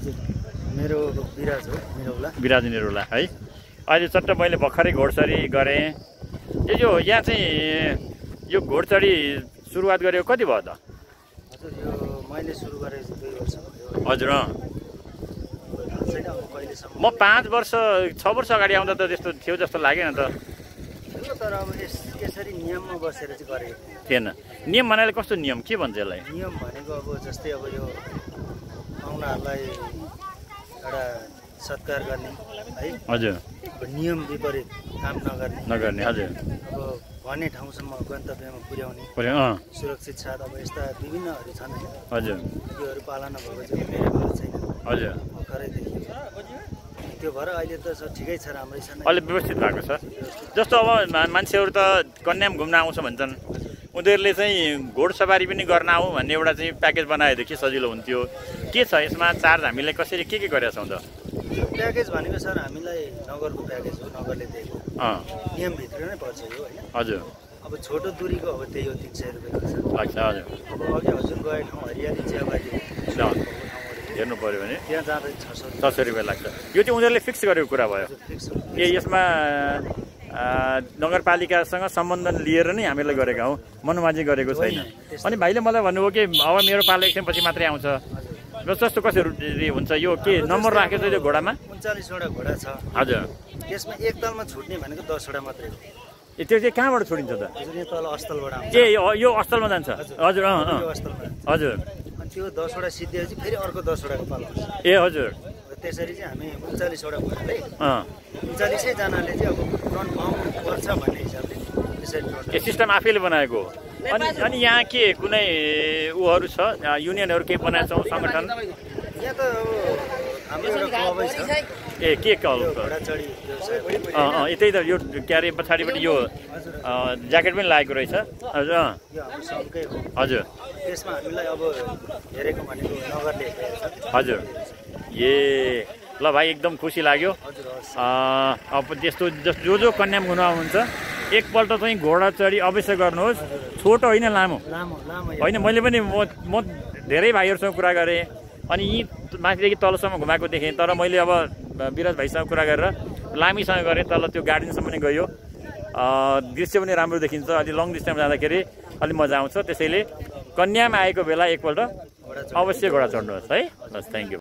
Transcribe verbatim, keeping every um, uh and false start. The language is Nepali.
मेरो विराज हो निरौला विराज निरौला है अहिले चट्ट मैले भर्खरै घोडचढी गरेँ यो जो यहाँ चाहिँ यो घोडचढी सुरुवात गरेको कति भयो त हजुर यो मैले सुरु गरेको दुई वर्ष भयो हजुर अँ कहिलेसम्म म पाँच वर्ष छ वर्ष अगाडि आउँदा त त्यस्तो थियो जस्तो लागेन त तर अब यसरी नियममा बसेर चाहिँ गरेको थिएन नियम भनेर कस्तो नियम के भन्छ यसलाई नियम भनेको अब जस्तै अब यो पाहुनाहरूलाई एउटा सत्कार गर्ने है हजुर नियम विपरीत काम नगर्ने नगर्ने हजुर अब भन्ने ठाउँसम्म गन्तव्यमा पुर्याउने अँ सुरक्षित साथ अब यस्ता विभिन्नहरू छन् हजुर त्योहरू पालना भएको चाहिँ मेरो भएको छैन हजुर भर्खरैदेखि त्यो भएर अहिले त ठिकै छ राम्रै छ अहिले व्यवस्थित भएको छ जस्तो अब मान्छेहरू त कन्याम घुम्न आउँछ भन्छन् उनीहरूले चाहिँ घोडसवारी पनि गर्न आऊ भन्ने एउटा चाहिँ प्याकेज बनाएदेखि सजिलो हुन्थ्यो के छ यसमा चार्ज हामीले कसरी के के गरेका छौँ त प्याकेज भनेको सर हामीलाई नगरको प्याकेज हो नगरले दिएको नियमभित्र नै पर्छ यो होइन हजुर अब छोटो दूरीको अब त्यही हो तिन सय रुपियाँ लाग्छ अच्छा हजुर अब अघि हजुर गए ठाउँ हरियाली चियाबारी हेर्नु पऱ्यो भने त्यहाँ जाँदा छ सौ छ सय रुपियाँ लाग्छ यो चाहिँ उनीहरूले फिक्स गरेको कुरा भयो ए यसमा नगरपालिकासँग सम्बन्धन लिएर नै हामीले गरेका हौँ मनोमाझी गरेको छैन अनि भाइले मलाई भन्नुभयो कि अब मेरो पालो एकछिनपछि मात्रै आउँछ जस्तो कसरी हुन्छ यो के नम्बर राखेको छ यो घोडामा उन्चालिसवटा घोडा छ हजुर त्यसमा एक तलमा छुट्ने भनेको दसवटा मात्रै हो ए त्यो चाहिँ कहाँबाट छोडिन्छ त हजुर यो तल अस्थलबाट आउँछ ए यो अस्थलमा जान्छ हजुर अँ अँ हजुर अनि त्यो दसवटा सिद्धिएपछि फेरि अर्को दसवटाको पालो आउँछ ए हजुर त्यसरी चाहिँ हामी उन्चालिसवटा घोडाले उन्चालिसैजनाले चाहिँ अब रन पाउनु पर्छ भन्ने हिसाबले त्यसरी सिस्टम आफैले बनाएको हो अनि अनि यहाँ के कुनै उहरू छ युनियनहरू केही बनाएका छौँ सङ्गठन यहाँ त अब हाम्रो एउटा क्लबै छ ए के क्लब घोडाचढी अँ अँ त्यही त यो के अरे पछाडिपट्टि यो ज्याकेट पनि लागेको रहेछ हजुर अँ यो हाम्रो सङ्घकै हो हजुर त्यसमा हामीलाई अब हेरेको भनेको नगरले हजुर ए ल भाइ एकदम खुसी लाग्यो अब त्यस्तो जो जो कन्याम घुम्न आउनुहुन्छ एकपल्ट चाहिँ घोडा चढी अवश्य गर्नुहोस् छोटो होइन लामो होइन मैले पनि म म धेरै भाइहरूसँग कुरा गरेँ अनि यी माथिदेखि तलसम्म घुमाएको देखेँ तर मैले अब विराज भाइसँग कुरा गरेर लामीसँग गरेँ तल त्यो गार्डनसम्म पनि गयो दृश्य पनि राम्रो देखिन्छ अलि लङ डिस्टेन्समा जाँदाखेरि अलिक मजा आउँछ त्यसैले कन्यामा आएको बेला एकपल्ट अवश्य घोडा चढ्नुहोस् है बस थ्याङ्क यू